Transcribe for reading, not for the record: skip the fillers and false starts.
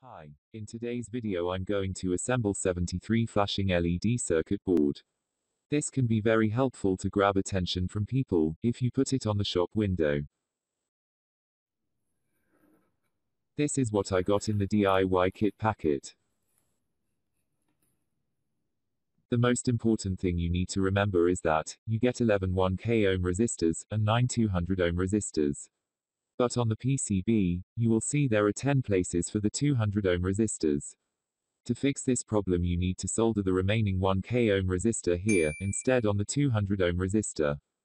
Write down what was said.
Hi, in today's video I'm going to assemble 73 flashing LED circuit board. This can be very helpful to grab attention from people, if you put it on the shop window. This is what I got in the DIY kit packet. The most important thing you need to remember is that, you get 11 1K ohm resistors, and 9 200 ohm resistors. But on the PCB, you will see there are 10 places for the 200 ohm resistors. To fix this problem you need to solder the remaining 1K ohm resistor here, instead on the 200 ohm resistor.